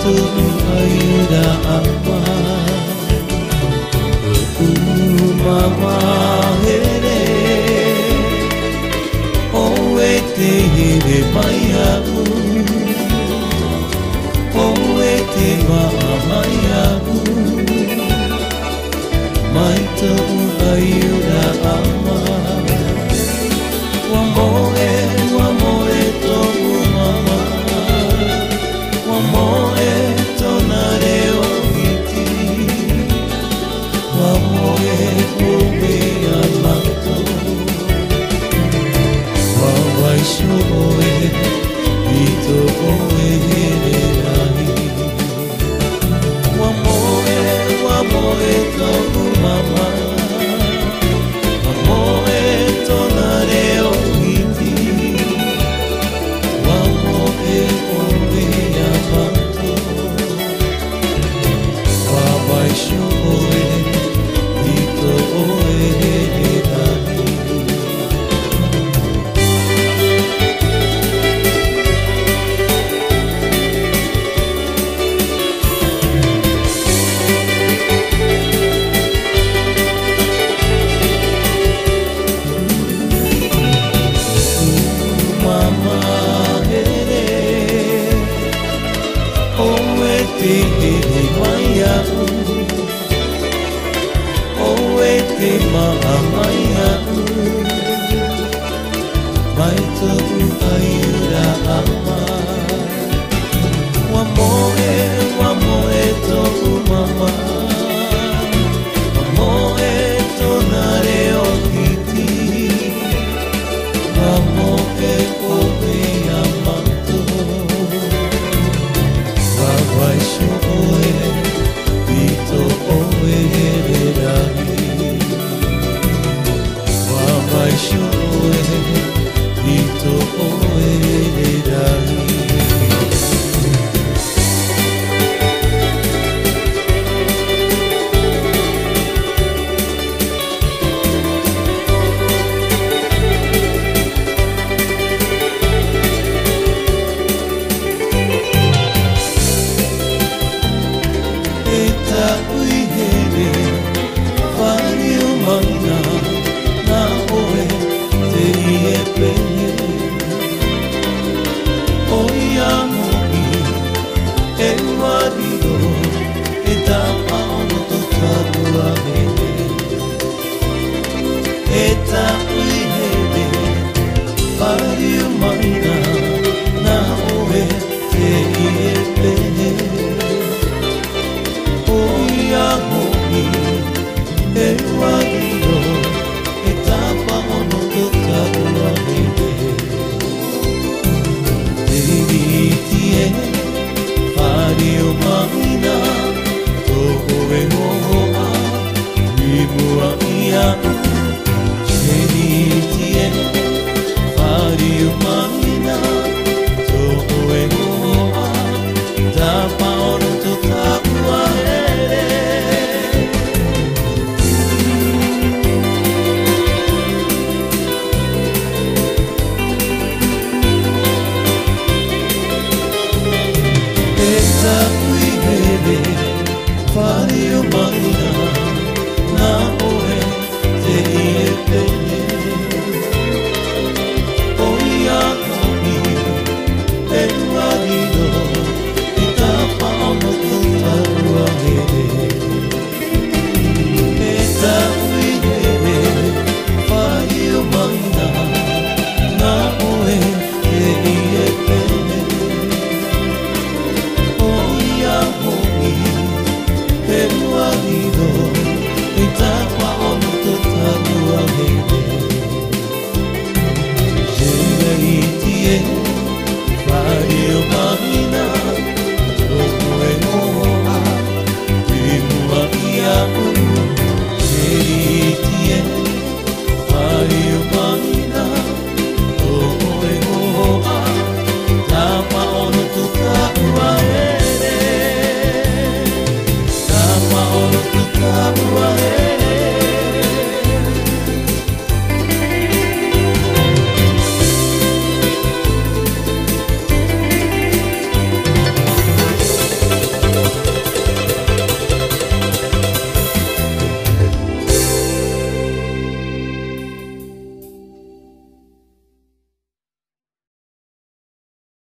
tu ayuda ama mama here oe te here mai au oe te mai au mai tu ayuda ama wa moe toku mama wa moe tonare o iti wa moe ome amato wa waisho oe ito oe here rai wa moe toku mama wa moe tonare o iti wa moe ome amato wa waisho oe ito oe here rai Oe te maa